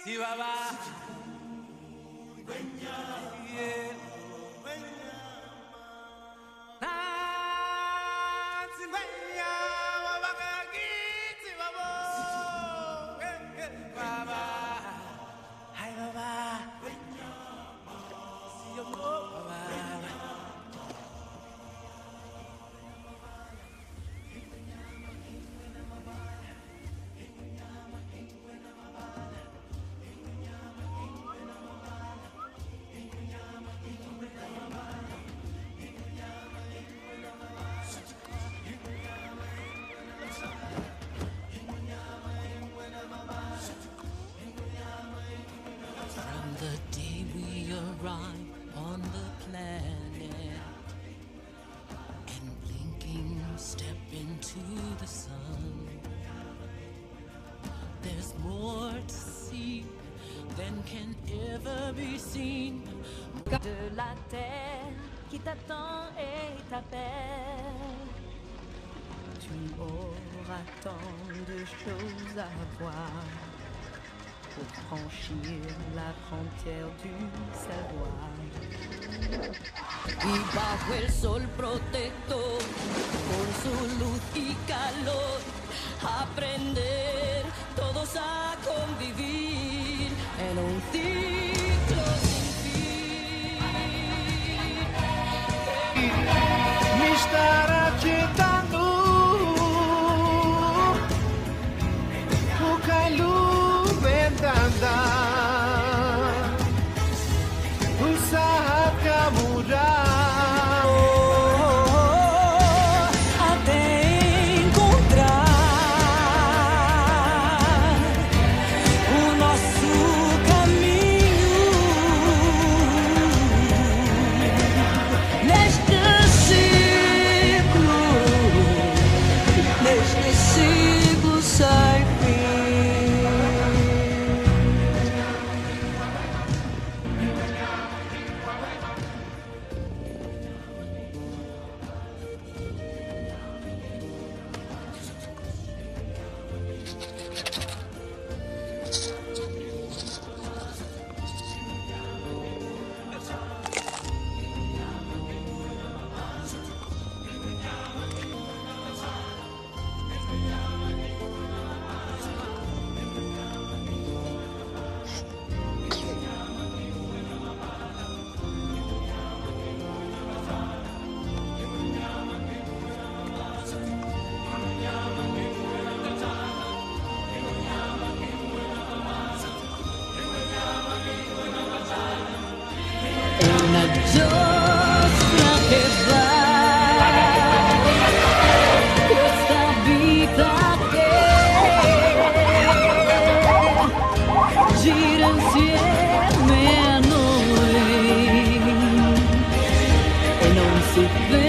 On the planet and blinking step into the sun, there's more to see than can ever be seen. De la terre qui t'attend et t'appelle, tu auras tant de choses à voir pour franchir la frontière du savoir. Y bajo el sol protector, con su luz y calor, aprender todos a convivir en un ciclo sin fin. Mi estará agitando o cailu bendanda usaha kamuda Insieme a noi e non si vede.